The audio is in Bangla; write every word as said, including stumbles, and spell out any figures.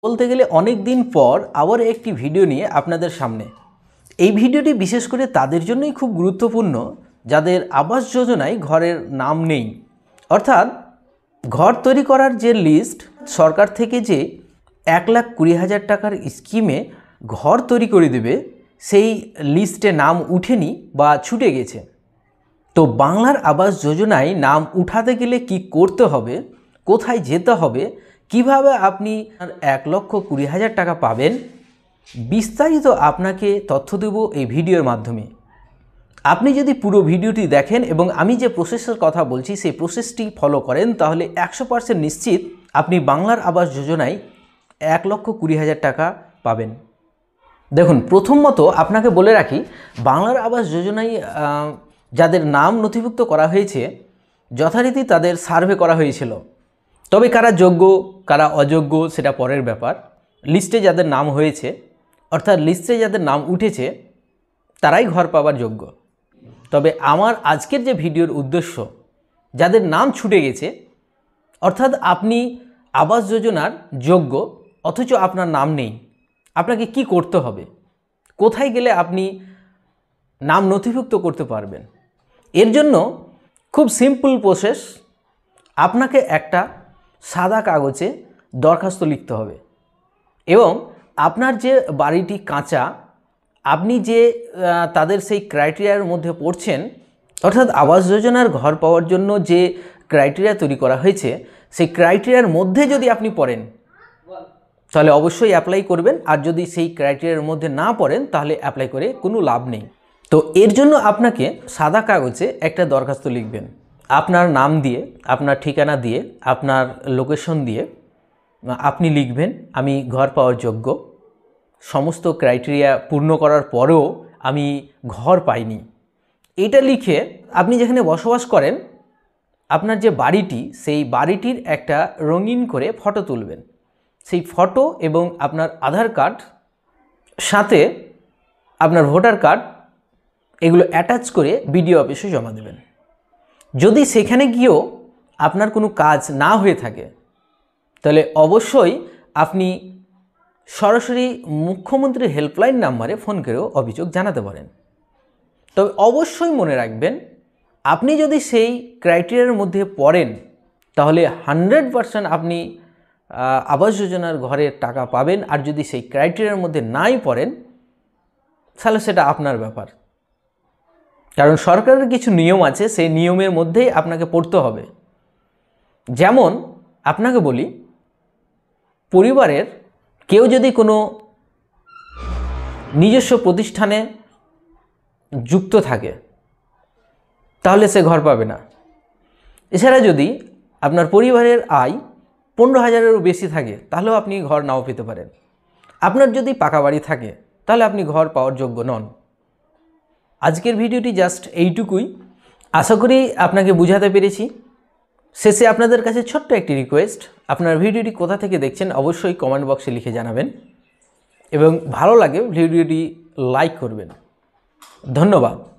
বলতে গেলে অনেক দিন পর আবার একটি ভিডিও নিয়ে আপনাদের সামনে। এই ভিডিওটি বিশেষ করে তাদের জন্যই খুব গুরুত্বপূর্ণ যাদের আবাস যোজনায় ঘরের নাম নেই। অর্থাৎ ঘর তৈরি করার যে লিস্ট সরকার থেকে যে এক লাখ কুড়ি হাজার টাকার স্কিমে ঘর তৈরি করে দেবে, সেই লিস্টে নাম উঠেনি বা ছুটে গেছে। তো বাংলার আবাস যোজনায় নাম উঠাতে গেলে কি করতে হবে, কোথায় যেতে হবে, কিভাবে আপনি এক লক্ষ কুড়ি হাজার টাকা পাবেন, বিস্তারিত আপনাকে তথ্য দেব এই ভিডিওর মাধ্যমে। আপনি যদি পুরো ভিডিওটি দেখেন এবং আমি যে প্রসেসের কথা বলছি সেই প্রসেসটি ফলো করেন, তাহলে একশো পার্সেন্ট নিশ্চিত আপনি বাংলার আবাস যোজনায় এক লক্ষ কুড়ি হাজার টাকা পাবেন। দেখুন, প্রথমত আপনাকে বলে রাখি, বাংলার আবাস যোজনায় যাদের নাম নথিভুক্ত করা হয়েছে যথারীতি তাদের সার্ভে করা হয়েছিল। তবে কারা যোগ্য কারা অযোগ্য সেটা পরের ব্যাপার। লিস্টে যাদের নাম হয়েছে, অর্থাৎ লিস্টে যাদের নাম উঠেছে, তারাই ঘর পাওয়ার যোগ্য। তবে আমার আজকের যে ভিডিওর উদ্দেশ্য, যাদের নাম ছুটে গেছে, অর্থাৎ আপনি আবাস যোজনার যোগ্য অথচ আপনার নাম নেই, আপনাকে কি করতে হবে, কোথায় গেলে আপনি নাম নথিভুক্ত করতে পারবেন। এর জন্য খুব সিম্পল প্রসেস। আপনাকে একটা সাদা কাগজে দরখাস্ত লিখতে হবে এবং আপনার যে বাড়িটি কাঁচা, আপনি যে তাদের সেই ক্রাইটেরিয়ার মধ্যে পড়ছেন, অর্থাৎ আবাস যোজনার ঘর পাওয়ার জন্য যে ক্রাইটেরিয়া তৈরি করা হয়েছে সেই ক্রাইটেরিয়ার মধ্যে যদি আপনি পড়েন তাহলে অবশ্যই অ্যাপ্লাই করবেন, আর যদি সেই ক্রাইটেরিয়ার মধ্যে না পড়েন তাহলে অ্যাপ্লাই করে কোনো লাভ নেই। তো এর জন্য আপনাকে সাদা কাগজে একটা দরখাস্ত লিখবেন, আপনার নাম দিয়ে, আপনার ঠিকানা দিয়ে, আপনার লোকেশন দিয়ে আপনি লিখবেন আমি ঘর পাওয়ার যোগ্য, সমস্ত ক্রাইটেরিয়া পূর্ণ করার পরেও আমি ঘর পাইনি। এটা লিখে আপনি যেখানে বসবাস করেন, আপনার যে বাড়িটি, সেই বাড়িটির একটা রঙিন করে ফটো তুলবেন। সেই ফটো এবং আপনার আধার কার্ড, সাথে আপনার ভোটার কার্ড, এগুলো অ্যাটাচ করে বিডিও অফিসে জমা দেবেন। যদি সেখানে গিয়েও আপনার কোনো কাজ না হয়ে থাকে তাহলে অবশ্যই আপনি সরাসরি মুখ্যমন্ত্রীর হেল্পলাইন নাম্বারে ফোন করেও অভিযোগ জানাতে পারেন। তবে অবশ্যই মনে রাখবেন, আপনি যদি সেই ক্রাইটেরিয়ার মধ্যে পড়েন তাহলে হান্ড্রেড পারসেন্ট আপনি আবাস যোজনার ঘরের টাকা পাবেন। আর যদি সেই ক্রাইটেরিয়ার মধ্যে নাই পড়েন তাহলে সেটা আপনার ব্যাপার, কারণ সরকারের কিছু নিয়ম আছে, সেই নিয়মের মধ্যেই আপনাকে পড়তে হবে। যেমন আপনাকে বলি, পরিবারের কেউ যদি কোনো নিজস্ব প্রতিষ্ঠানে যুক্ত থাকে তাহলে সে ঘর পাবে না। এছাড়া যদি আপনার পরিবারের আয় পনেরো হাজারেরও বেশি থাকে তাহলেও আপনি ঘর নাও পেতে পারেন। আপনার যদি পাকা বাড়ি থাকে তাহলে আপনি ঘর পাওয়ার যোগ্য নন। আজকের ভিডিওটি জাস্ট এইটুকুই, আশা করি আপনাকে বুঝাতে পেরেছি। শেষে আপনাদের কাছে ছোট্ট একটি রিকোয়েস্ট, আপনার ভিডিওটি কোথা থেকে দেখছেন অবশ্যই কমেন্ট বক্সে লিখে জানাবেন এবং ভালো লাগে ভিডিওটি লাইক করবেন। ধন্যবাদ।